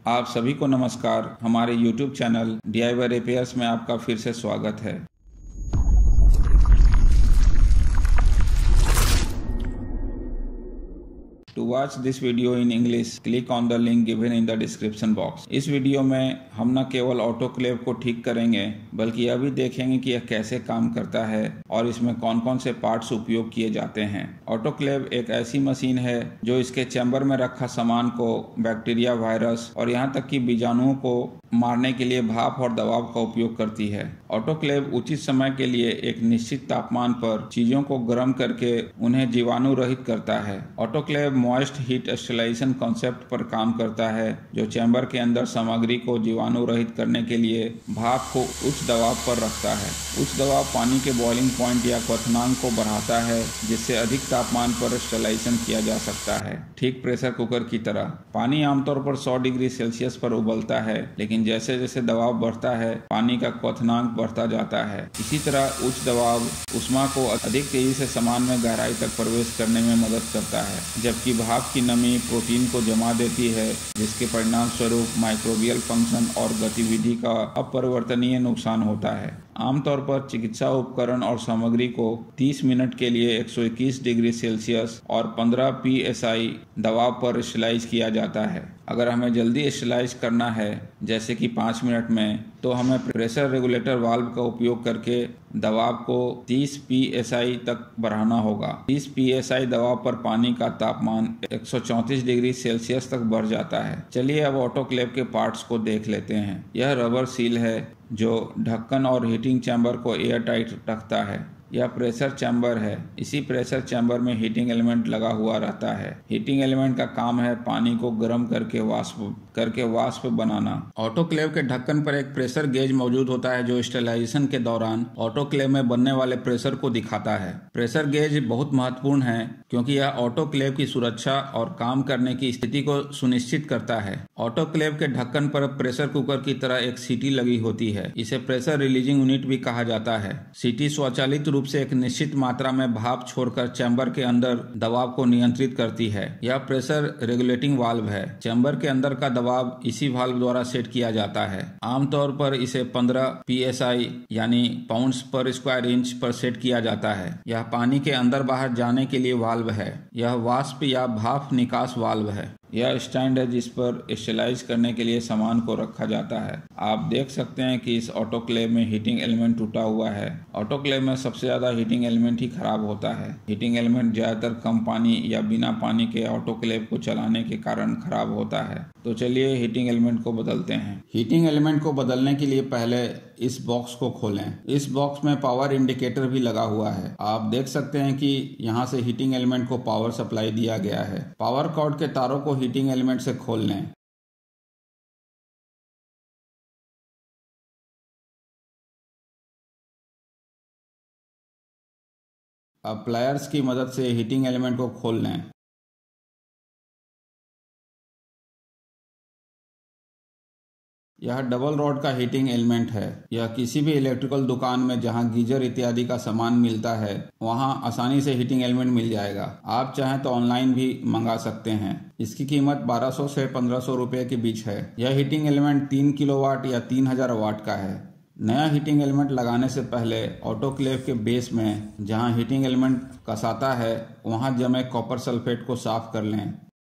आप सभी को नमस्कार। हमारे YouTube चैनल DIY रिपेयर्स में आपका फिर से स्वागत है। To watch this video in English, click on the link given in the description box। इस वीडियो में हम न केवल ऑटोक्लेव को ठीक करेंगे बल्कि यह भी देखेंगे कि यह कैसे काम करता है और इसमें कौन कौन से पार्ट्स उपयोग किए जाते हैं। ऑटोक्लेव एक ऐसी मशीन है जो इसके चैम्बर में रखा सामान को बैक्टीरिया, वायरस और यहाँ तक कि बीजाणुओं को मारने के लिए भाप और दबाव का उपयोग करती है। ऑटोक्लेव उचित समय के लिए एक निश्चित तापमान पर चीजों को गर्म करके उन्हें जीवाणु रहित करता है। Autoclave moist heat sterilisation concept पर काम करता है, जो चैम्बर के अंदर सामग्री को जीवाणु रहित करने के लिए भाप को उच्च दबाव पर रखता है। उच्च दबाव पानी के बॉइलिंग पॉइंट या क्वथनांक को बढ़ाता है, जिससे अधिक तापमान पर स्टरलाइजेशन किया जा सकता है। ठीक प्रेशर कुकर की तरह पानी आमतौर पर 100 डिग्री सेल्सियस पर उबलता है, लेकिन जैसे जैसे दबाव बढ़ता है पानी का क्वथनांक बढ़ता जाता है। इसी तरह उच्च दबाव ऊष्मा को अधिक तेजी से सामान में गहराई तक प्रवेश करने में मदद करता है, जबकि भाप की नमी प्रोटीन को जमा देती है, जिसके परिणाम स्वरूप माइक्रोबियल फंक्शन और गतिविधि का अपरिवर्तनीय नुकसान होता है। आमतौर पर चिकित्सा उपकरण और सामग्री को 30 मिनट के लिए 121 डिग्री सेल्सियस और 15 psi दबाव पर स्टरलाइज किया जाता है। अगर हमें जल्दी स्टरलाइज करना है, जैसे कि 5 मिनट में, तो हमें प्रेशर रेगुलेटर वाल्व का उपयोग करके दबाव को 30 psi तक बढ़ाना होगा। 30 psi दबाव पर पानी का तापमान 134 डिग्री सेल्सियस तक बढ़ जाता है। चलिए अब ऑटोक्लेव के पार्ट्स को देख लेते हैं। यह रबर सील है जो ढक्कन और हीटिंग चैम्बर को एयर टाइट रखता है। यह प्रेशर चैम्बर है। इसी प्रेशर चैम्बर में हीटिंग एलिमेंट लगा हुआ रहता है। हीटिंग एलिमेंट का काम है पानी को गर्म करके वाष्प बनाना। ऑटोक्लेव के ढक्कन पर एक प्रेशर गेज मौजूद होता है, जो स्टरलाइजेशन के दौरान ऑटोक्लेव में बनने वाले प्रेशर को दिखाता है। प्रेशर गेज बहुत महत्वपूर्ण है क्योंकि यह ऑटोक्लेव की सुरक्षा और काम करने की स्थिति को सुनिश्चित करता है। ऑटोक्लेव के ढक्कन पर प्रेशर कुकर की तरह एक सीटी लगी होती है। इसे प्रेशर रिलीजिंग यूनिट भी कहा जाता है। सीटी स्वचालित रूप से एक निश्चित मात्रा में भाप छोड़कर चैम्बर के अंदर दबाव को नियंत्रित करती है। यह प्रेशर रेगुलेटिंग वाल्व है। चैम्बर के अंदर का दबाव इसी वाल्व द्वारा सेट किया जाता है। आमतौर पर इसे 15 psi यानी पाउंड्स पर स्क्वायर इंच पर सेट किया जाता है। यह पानी के अंदर बाहर जाने के लिए वाल्व है। यह वाष्प या भाप निकास वाल्व है। यह स्टैंड है जिस पर स्टरलाइज करने के लिए सामान को रखा जाता है। आप देख सकते हैं कि इस ऑटोक्लेव में हीटिंग एलिमेंट टूटा हुआ है। ऑटोक्लेव में सबसे ज्यादा हीटिंग एलिमेंट ही खराब होता है। हीटिंग एलिमेंट ज्यादातर कम पानी या बिना पानी के ऑटोक्लेव को चलाने के कारण खराब होता है। तो चलिए हीटिंग एलिमेंट को बदलते हैं। हीटिंग एलिमेंट को बदलने के लिए पहले इस बॉक्स को खोलें। इस बॉक्स में पावर इंडिकेटर भी लगा हुआ है। आप देख सकते हैं कि यहाँ से हीटिंग एलिमेंट को पावर सप्लाई दिया गया है। पावर कॉर्ड के तारों को हीटिंग एलिमेंट से खोल लें। अब प्लायर्स की मदद से हीटिंग एलिमेंट को खोल लें। यह डबल रॉड का हीटिंग एलिमेंट है। यह किसी भी इलेक्ट्रिकल दुकान में जहां गीजर इत्यादि का सामान मिलता है, वहां आसानी से हीटिंग एलिमेंट मिल जाएगा। आप चाहें तो ऑनलाइन भी मंगा सकते हैं। इसकी कीमत 1200 से 1500 रुपए के बीच है। यह हीटिंग एलिमेंट 3 किलोवाट या 3000 वाट का है। नया हीटिंग एलिमेंट लगाने से पहले ऑटोक्लेव के बेस में जहां हीटिंग एलिमेंट कसाता है, वहां जमे कॉपर सल्फेट को साफ कर लें।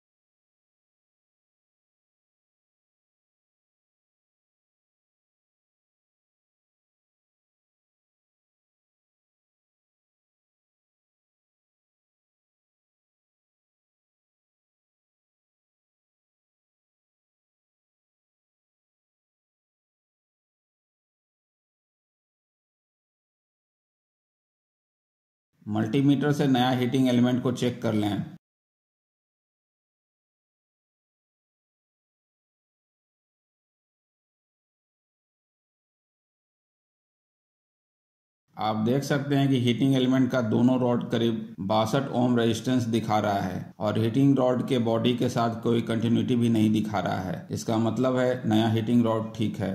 मल्टीमीटर से नया हीटिंग एलिमेंट को चेक कर लें। आप देख सकते हैं कि हीटिंग एलिमेंट का दोनों रॉड करीब 62 ओम रेजिस्टेंस दिखा रहा है और हीटिंग रॉड के बॉडी के साथ कोई कंटिन्यूटी भी नहीं दिखा रहा है। इसका मतलब है नया हीटिंग रॉड ठीक है।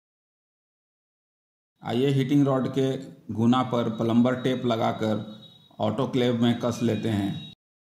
आइए हीटिंग रॉड के गुना पर प्लम्बर टेप लगाकर ऑटोक्लेव में कस लेते हैं।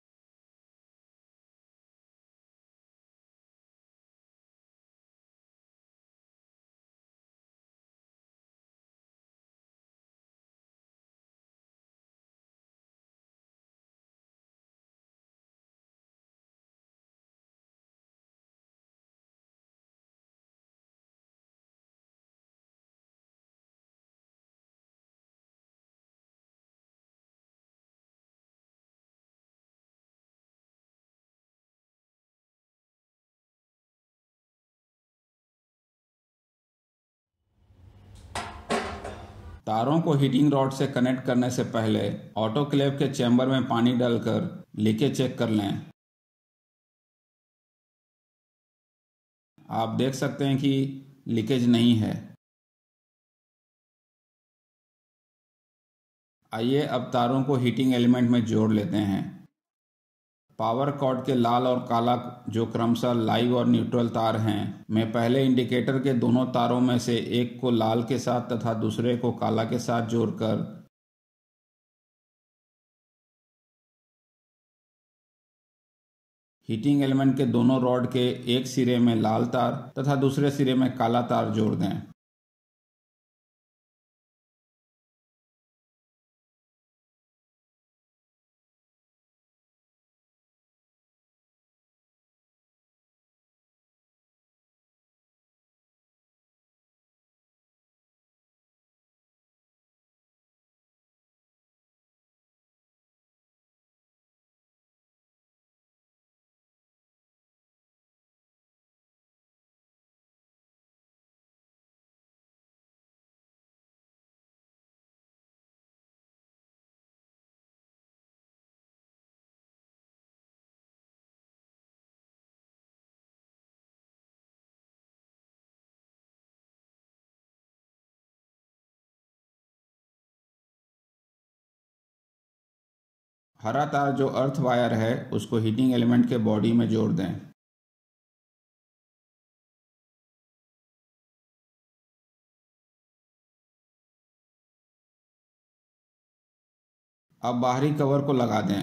तारों को हीटिंग रॉड से कनेक्ट करने से पहले ऑटोक्लेव के चैम्बर में पानी डालकर लीकेज चेक कर लें। आप देख सकते हैं कि लीकेज नहीं है। आइए अब तारों को हीटिंग एलिमेंट में जोड़ लेते हैं। पावर कॉर्ड के लाल और काला जो क्रमशः लाइव और न्यूट्रल तार हैं, मैं पहले इंडिकेटर के दोनों तारों में से एक को लाल के साथ तथा दूसरे को काला के साथ जोड़कर हीटिंग एलिमेंट के दोनों रॉड के एक सिरे में लाल तार तथा दूसरे सिरे में काला तार जोड़ दें। हरा तार जो अर्थ वायर है उसको हीटिंग एलिमेंट के बॉडी में जोड़ दें। अब बाहरी कवर को लगा दें।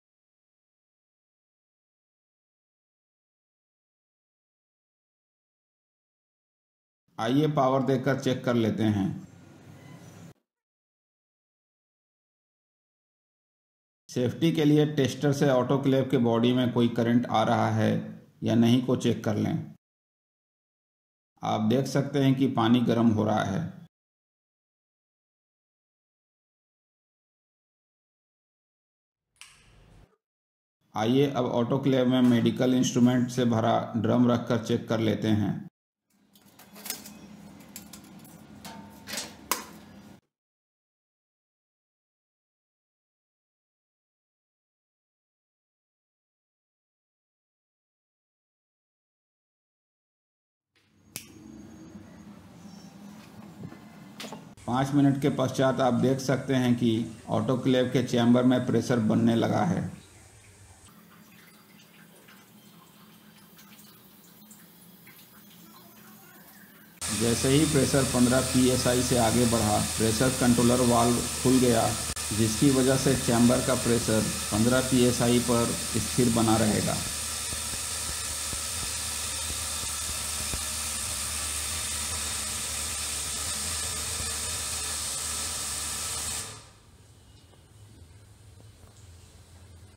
आइए पावर देकर चेक कर लेते हैं। सेफ्टी के लिए टेस्टर से ऑटोक्लेव के बॉडी में कोई करंट आ रहा है या नहीं को चेक कर लें। आप देख सकते हैं कि पानी गर्म हो रहा है। आइए अब ऑटोक्लेव में मेडिकल इंस्ट्रूमेंट से भरा ड्रम रखकर चेक कर लेते हैं। पाँच मिनट के पश्चात आप देख सकते हैं कि ऑटोक्लेव के चैम्बर में प्रेशर बनने लगा है। जैसे ही प्रेशर 15 psi से आगे बढ़ा, प्रेशर कंट्रोलर वाल्व खुल गया, जिसकी वजह से चैम्बर का प्रेशर 15 psi पर स्थिर बना रहेगा।